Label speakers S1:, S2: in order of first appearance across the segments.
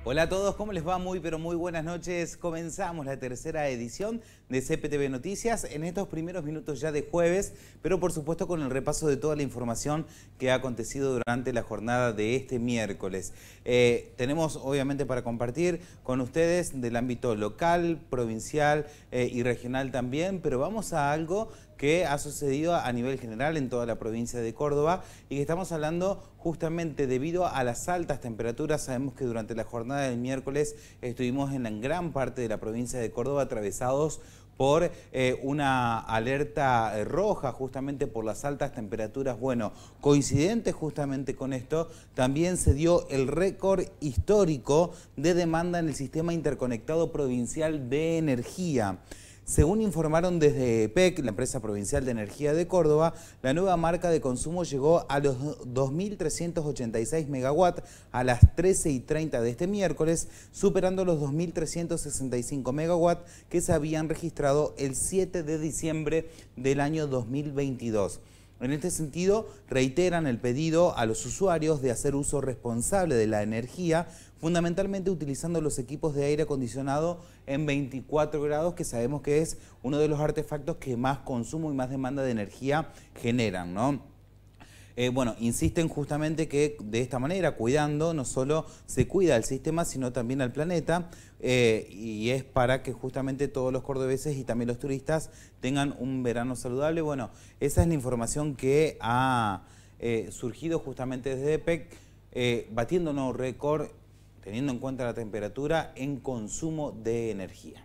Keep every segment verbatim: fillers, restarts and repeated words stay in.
S1: Hola a todos, ¿cómo les va? Muy pero muy buenas noches. Comenzamos la tercera edición de C P T V Noticias en estos primeros minutos ya de jueves, pero por supuesto con el repaso de toda la información que ha acontecido durante la jornada de este miércoles. Eh, tenemos obviamente para compartir con ustedes del ámbito local, provincial eh, y regional también, pero vamos a algo que ha sucedido a nivel general en toda la provincia de Córdoba y que estamos hablando justamente debido a las altas temperaturas. Sabemos que durante la jornada del miércoles estuvimos en la gran parte de la provincia de Córdoba atravesados por eh, una alerta roja justamente por las altas temperaturas. Bueno, coincidente justamente con esto, también se dio el récord histórico de demanda en el Sistema Interconectado Provincial de Energía. Según informaron desde E P E C, la empresa provincial de energía de Córdoba, la nueva marca de consumo llegó a los dos mil trescientos ochenta y seis megawatts a las trece y treinta de este miércoles, superando los dos mil trescientos sesenta y cinco megawatts que se habían registrado el siete de diciembre del año dos mil veintidós. En este sentido, reiteran el pedido a los usuarios de hacer uso responsable de la energía, fundamentalmente utilizando los equipos de aire acondicionado en veinticuatro grados, que sabemos que es uno de los artefactos que más consumo y más demanda de energía generan, ¿no? Eh, bueno, insisten justamente que de esta manera, cuidando, no solo se cuida al sistema, sino también al planeta, eh, y es para que justamente todos los cordobeses y también los turistas tengan un verano saludable. Bueno, esa es la información que ha eh, surgido justamente desde E P E C, eh, batiendo un nuevo récord, teniendo en cuenta la temperatura en consumo de energía.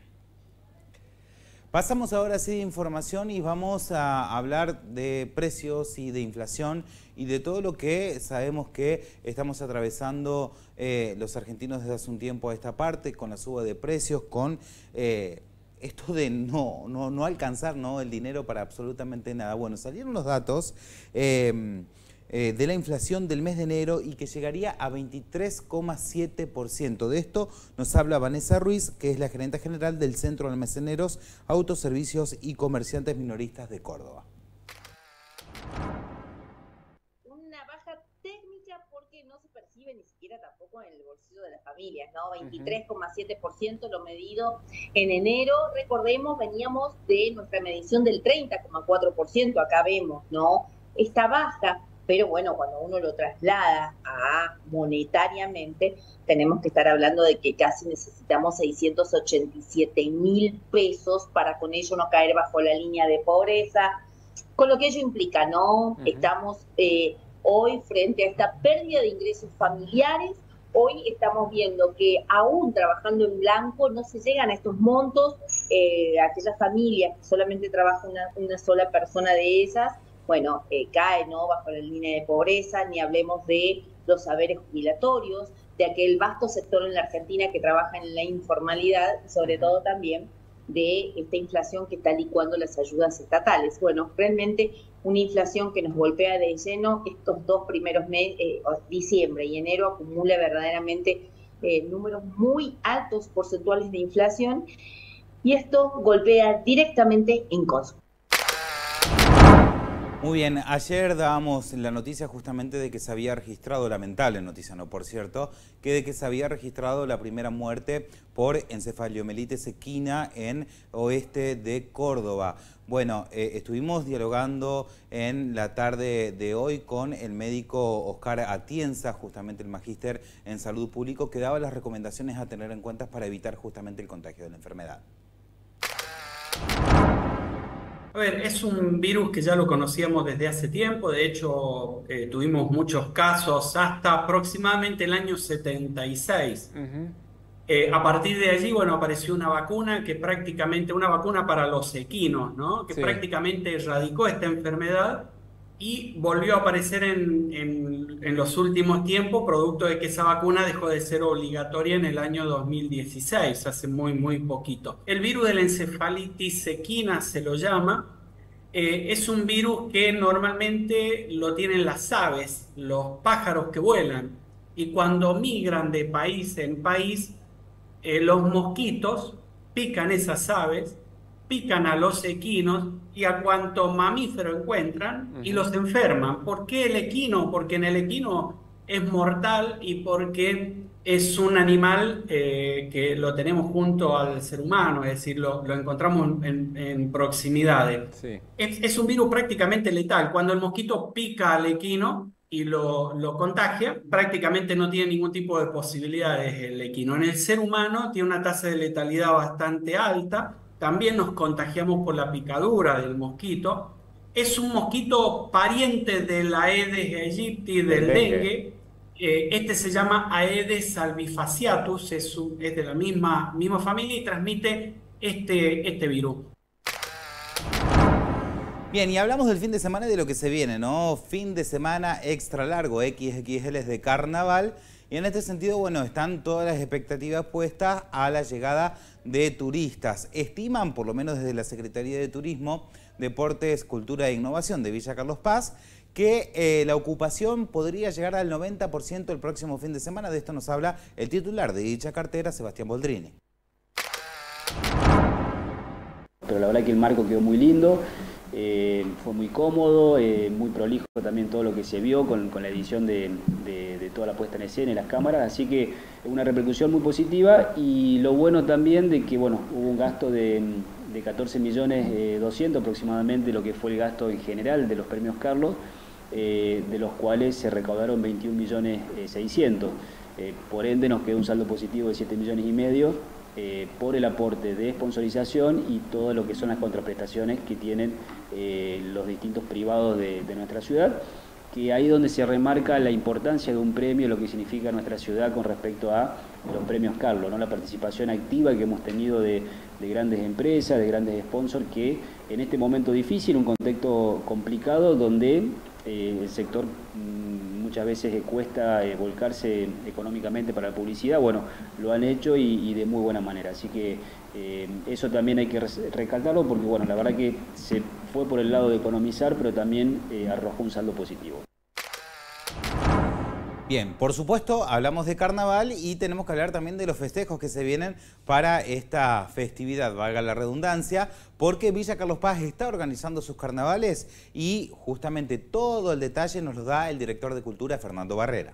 S1: Pasamos ahora sí de información y vamos a hablar de precios y de inflación y de todo lo que sabemos que estamos atravesando eh, los argentinos desde hace un tiempo a esta parte, con la suba de precios, con eh, esto de no, no, no alcanzar, ¿no?, el dinero para absolutamente nada. Bueno, salieron los datos eh, eh, de la inflación del mes de enero y que llegaría a veintitrés coma siete por ciento. De esto nos habla Vanessa Ruiz, que es la gerente general del Centro de Almaceneros, Autoservicios y Comerciantes Minoristas de Córdoba.
S2: Una baja técnica porque no se percibe ni siquiera tampoco en el bolsillo de las familias, ¿no? veintitrés coma siete por ciento lo medido en enero. Recordemos, veníamos de nuestra medición del treinta coma cuatro por ciento, acá vemos, ¿no?, esta baja. Pero bueno, cuando uno lo traslada a monetariamente, tenemos que estar hablando de que casi necesitamos seiscientos ochenta y siete mil pesos para con ello no caer bajo la línea de pobreza, con lo que ello implica, ¿no? Uh-huh. Estamos eh, hoy frente a esta pérdida de ingresos familiares. Hoy estamos viendo que aún trabajando en blanco no se llegan a estos montos. Eh, aquellas familias que solamente trabaja una, una sola persona de esas, bueno, eh, cae, ¿no?, bajo la línea de pobreza. Ni hablemos de los saberes jubilatorios, de aquel vasto sector en la Argentina que trabaja en la informalidad, y sobre todo también de esta inflación que está licuando las ayudas estatales. Bueno, realmente una inflación que nos golpea de lleno. Estos dos primeros meses, eh, diciembre y enero, acumula verdaderamente eh, números muy altos porcentuales de inflación, y esto golpea directamente en consumo.
S1: Muy bien, ayer dábamos la noticia justamente de que se había registrado, lamentable noticia, no por cierto, que de que se había registrado la primera muerte por encefaliomelitis equina en oeste de Córdoba. Bueno, eh, estuvimos dialogando en la tarde de hoy con el médico Oscar Atienza, justamente el magíster en salud pública, que daba las recomendaciones a tener en cuenta para evitar justamente el contagio de la enfermedad.
S3: A ver, es un virus que ya lo conocíamos desde hace tiempo. De hecho, eh, tuvimos muchos casos hasta aproximadamente el año setenta y seis. Uh-huh. Eh, a partir de allí, bueno, apareció una vacuna que prácticamente, una vacuna para los equinos, ¿no?, que sí, prácticamente erradicó esta enfermedad y volvió a aparecer en, en, en los últimos tiempos, producto de que esa vacuna dejó de ser obligatoria en el año dos mil dieciséis, hace muy, muy poquito. El virus de la encefalitis equina se lo llama. Eh, es un virus que normalmente lo tienen las aves, los pájaros que vuelan, y cuando migran de país en país, eh, los mosquitos pican esas aves, pican a los equinos y a cuanto mamífero encuentran, uh-huh, y los enferman. ¿Por qué el equino? Porque en el equino es mortal y porque es un animal eh, que lo tenemos junto al ser humano, es decir, lo, lo encontramos en, en proximidades.
S4: Sí.
S3: Es, es un virus prácticamente letal. Cuando el mosquito pica al equino y lo, lo contagia, prácticamente no tiene ningún tipo de posibilidades el equino. En el ser humano tiene una tasa de letalidad bastante alta. También nos contagiamos por la picadura del mosquito. Es un mosquito pariente de la Aedes aegypti,
S4: Del
S3: del
S4: dengue.
S3: dengue. Eh, este se llama Aedes salvifaciatus, es, un- es de la misma, misma familia y transmite este, este virus.
S1: Bien, y hablamos del fin de semana y de lo que se viene, ¿no? Fin de semana extra largo, equis equis ele de carnaval. Y en este sentido, bueno, están todas las expectativas puestas a la llegada de turistas. Estiman, por lo menos desde la Secretaría de Turismo, Deportes, Cultura e Innovación de Villa Carlos Paz, que eh, la ocupación podría llegar al noventa por ciento el próximo fin de semana. De esto nos habla el titular de dicha cartera, Sebastián Boldrini.
S5: Pero la verdad que el marco quedó muy lindo, eh, fue muy cómodo, eh, muy prolijo también todo lo que se vio con, con la edición de, de, de toda la puesta en escena y las cámaras, así que una repercusión muy positiva y lo bueno también de que bueno, hubo un gasto de, de catorce millones doscientos aproximadamente, lo que fue el gasto en general de los premios Carlos, eh, de los cuales se recaudaron veintiún millones seiscientos, eh, por ende nos quedó un saldo positivo de siete millones y medio. Eh, por el aporte de sponsorización y todo lo que son las contraprestaciones que tienen eh, los distintos privados de, de nuestra ciudad, que ahí donde se remarca la importancia de un premio, lo que significa nuestra ciudad con respecto a los premios Carlos, ¿no? La participación activa que hemos tenido de, de grandes empresas, de grandes sponsors, que en este momento difícil, un contexto complicado donde eh, el sector mmm, muchas veces cuesta eh, volcarse económicamente para la publicidad, bueno, lo han hecho y, y de muy buena manera, así que eh, eso también hay que recalcarlo porque bueno, la verdad que se fue por el lado de economizar, pero también eh, arrojó un saldo positivo.
S1: Bien, por supuesto, hablamos de carnaval y tenemos que hablar también de los festejos que se vienen para esta festividad, valga la redundancia, porque Villa Carlos Paz está organizando sus carnavales y justamente todo el detalle nos lo da el director de Cultura, Fernando Barrera.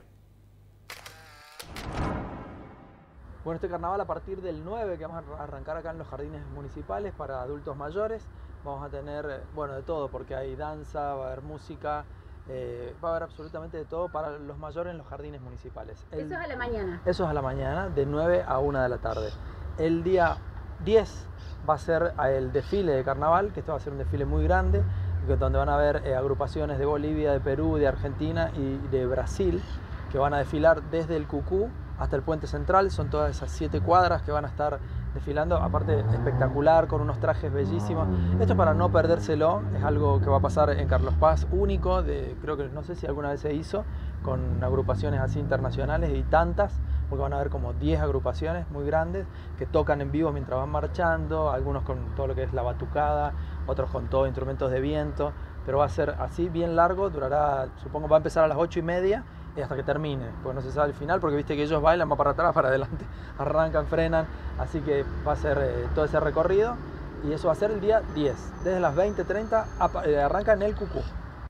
S6: Bueno, este carnaval a partir del nueve que vamos a arrancar acá en los jardines municipales para adultos mayores, vamos a tener, bueno, de todo, porque hay danza, va a haber música, Eh, va a haber absolutamente de todo para los mayores en los jardines municipales. El,
S7: eso es a la mañana.
S6: Eso es a la mañana, de nueve a una de la tarde. El día diez va a ser el desfile de carnaval, que esto va a ser un desfile muy grande, donde van a haber eh, agrupaciones de Bolivia, de Perú, de Argentina y de Brasil, que van a desfilar desde el Cucú hasta el Puente Central. Son todas esas siete cuadras que van a estar desfilando, aparte espectacular, con unos trajes bellísimos. Esto para no perdérselo, es algo que va a pasar en Carlos Paz, único, de, creo que no sé si alguna vez se hizo, con agrupaciones así internacionales y tantas, porque van a haber como diez agrupaciones muy grandes que tocan en vivo mientras van marchando, algunos con todo lo que es la batucada, otros con todo instrumentos de viento, pero va a ser así bien largo, durará, supongo va a empezar a las ocho y media, y hasta que termine, porque no se sabe el final, porque viste que ellos bailan, van para atrás, para adelante, arrancan, frenan, así que va a ser eh, todo ese recorrido, y eso va a ser el día diez, desde las veinte treinta eh, arranca en el Cucú.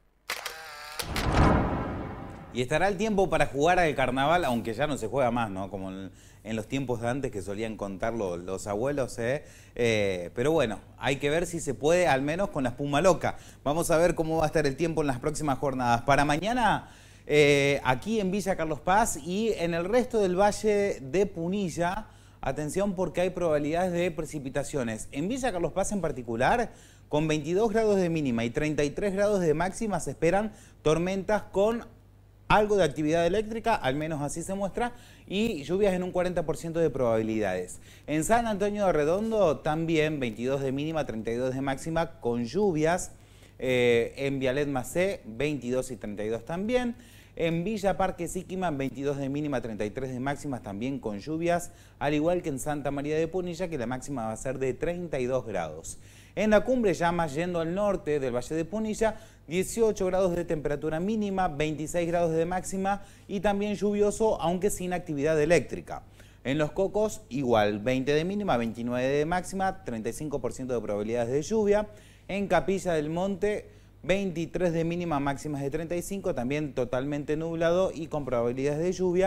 S1: Y estará el tiempo para jugar al carnaval, aunque ya no se juega más, ¿no? Como en, en los tiempos de antes que solían contar los, los abuelos, ¿eh? Eh, pero bueno, hay que ver si se puede, al menos con la espuma loca. Vamos a ver cómo va a estar el tiempo en las próximas jornadas. Para mañana... Eh, aquí en Villa Carlos Paz y en el resto del Valle de Punilla, atención porque hay probabilidades de precipitaciones. En Villa Carlos Paz en particular, con veintidós grados de mínima y treinta y tres grados de máxima, se esperan tormentas con algo de actividad eléctrica, al menos así se muestra, y lluvias en un cuarenta por ciento de probabilidades. En San Antonio de Redondo también veintidós de mínima, treinta y dos de máxima, con lluvias. Eh, en Vialet Macé, veintidós y treinta y dos también. En Villa Parque Siquiman, veintidós de mínima, treinta y tres de máxima, también con lluvias. Al igual que en Santa María de Punilla, que la máxima va a ser de treinta y dos grados. En la cumbre, ya más yendo al norte del Valle de Punilla, dieciocho grados de temperatura mínima, veintiséis grados de máxima y también lluvioso, aunque sin actividad eléctrica. En Los Cocos, igual, veinte de mínima, veintinueve de máxima, treinta y cinco por ciento de probabilidades de lluvia. En Capilla del Monte, veintitrés de mínima, máximas de treinta y cinco, también totalmente nublado y con probabilidades de lluvia.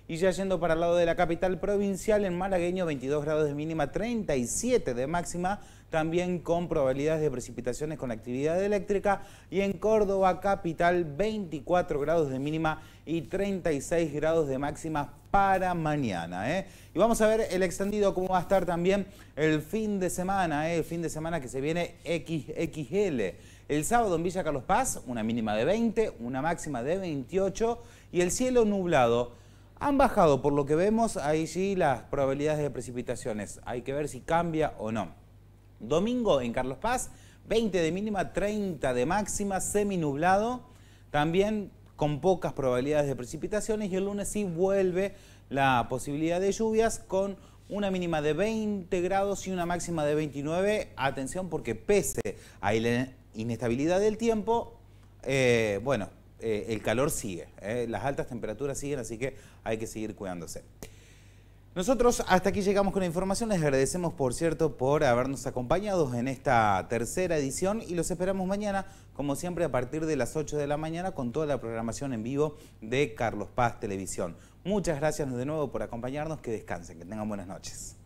S1: Y ya yendo para el lado de la capital provincial, en Malagueño veintidós grados de mínima, treinta y siete de máxima, también con probabilidades de precipitaciones con actividad eléctrica. Y en Córdoba capital veinticuatro grados de mínima y treinta y seis grados de máxima para mañana. ¿eh? Y vamos a ver el extendido cómo va a estar también el fin de semana, ¿eh? el fin de semana que se viene equis equis ele. El sábado en Villa Carlos Paz, una mínima de veinte, una máxima de veintiocho y el cielo nublado. Han bajado, por lo que vemos, ahí sí las probabilidades de precipitaciones. Hay que ver si cambia o no. Domingo en Carlos Paz, veinte de mínima, treinta de máxima, seminublado. También con pocas probabilidades de precipitaciones. Y el lunes sí vuelve la posibilidad de lluvias con una mínima de veinte grados y una máxima de veintinueve. Atención porque pese a la inestabilidad del tiempo, eh, bueno... Eh, el calor sigue, eh, las altas temperaturas siguen, así que hay que seguir cuidándose. Nosotros hasta aquí llegamos con la información, les agradecemos por cierto por habernos acompañado en esta tercera edición y los esperamos mañana, como siempre a partir de las ocho de la mañana con toda la programación en vivo de Carlos Paz Televisión. Muchas gracias de nuevo por acompañarnos, que descansen, que tengan buenas noches.